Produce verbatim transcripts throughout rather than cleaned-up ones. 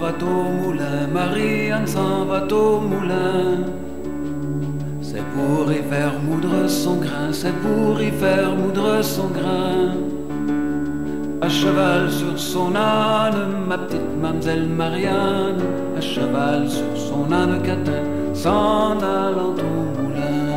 va au moulin, Marianne s'en va au moulin. C'est pour y faire moudre son grain, c'est pour y faire moudre son grain. À cheval sur son âne, ma petite mamselle Marianne, à cheval sur son âne catin, s'en allant au moulin.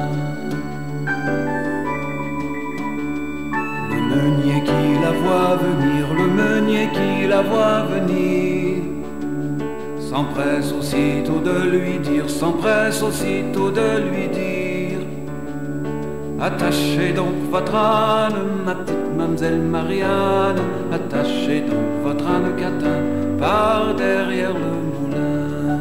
Le meunier qui la voit venir, le meunier qui la voit venir, s'empresse aussitôt de lui dire, s'empresse aussitôt de lui dire: attachez donc votre âne, ma petite mamselle Marianne, attachez donc votre âne catin par derrière le moulin.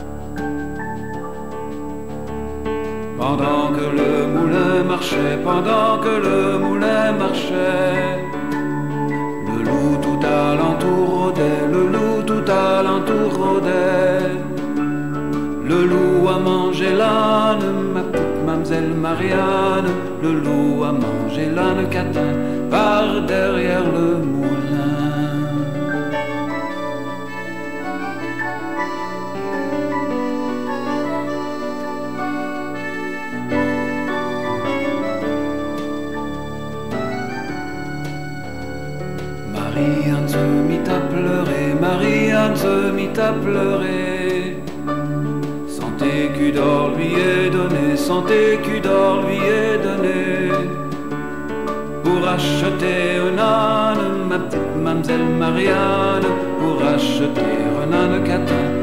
Pendant que le moulin marchait, pendant que le moulin marchait, le loup tout alentour rôdait, le loup tout alentour rôdait. Le loup a mangé l'âne, ma petite mamselle Marianne, le loup a mangé l'âne catin par derrière le moulin. Marianne se mit à pleurer, Marianne se mit à pleurer. Cent écus d'or lui est donné, cent écus d'or lui est donné, pour acheter un âne, ma petite mamselle Marianne, pour acheter un âne catin